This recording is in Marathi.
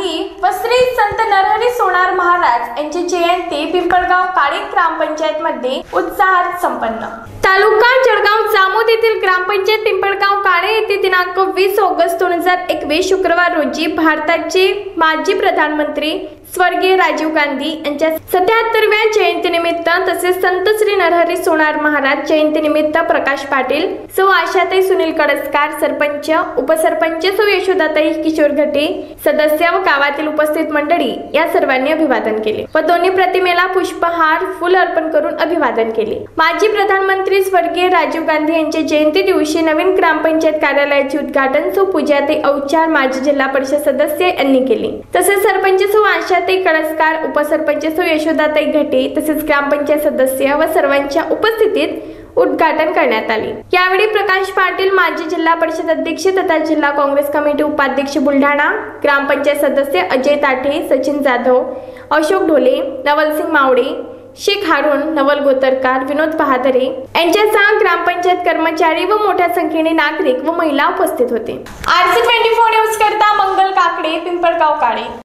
गांधी व श्री संत नरहरी सोनार महाराज यांची जयंती पिंपळगाव काळे ग्रामपंचायत मध्ये उत्साहात संपन्न। तालुका जळगाव जामोद येथील ग्रामपंचायत पिंपळगाव काळे येथे दिनांक 20 ऑगस्ट 2021 शुक्रवार रोजी भारताचे माजी प्रधानमंत्री स्वर्गीय राजीव गांधी यांच्या 77व्या जयंतीनिमित्त तसेच संत श्री नरहरी सोनार महाराज जयंतीनिमित्त प्रकाश पाटील, सौ आशाताई सुनील कडसकार, सरपंच उपसरपंच सौ यशोदाताई किशोर घटे, सदस्य व गावातील उपस्थित मंडळी या सर्वांनी अभिवादन केले व दोन्ही प्रतिमेला पुष्पहार फूल अर्पण करून अभिवादन केले। माजी प्रधानमंत्री स्वर्गीय राजीव गांधी यांच्या जयंती दिवशी नवीन ग्रामपंचायत कार्यालयाचे उद्घाटन सौ पूजाताई औचार माजी जिल्हा परिषद सदस्य यांनी केले। तसेच सरपंच सौ आशाताई कडसकार, उपसरपंच सौ यशोदाताई घटे तसेच ग्रामपंचायत सदस्य व सर्वांच्या उपस्थितीत उद्घाटन करण्यात आले। यावेळी प्रकाश पाटील, माजी जिल्हा परिषद अध्यक्ष तथा जिल्हा काँग्रेस कमिटी उपाध्यक्ष बुलढाणा, ग्रामपंचायत सदस्य अजय ताठे, सचिन जाधव, अशोक ढोले, नवलसिंग मावडे, शेख हारून, नवल गोतरकार, विनोद बहादरे यांच्यासह ग्रामपंचायत कर्मचारी व मोठ्या संख्येने नागरिक व महिला उपस्थित होते। RC24 न्यूज करता मंगल काकडे, पिंपळगाव काळे।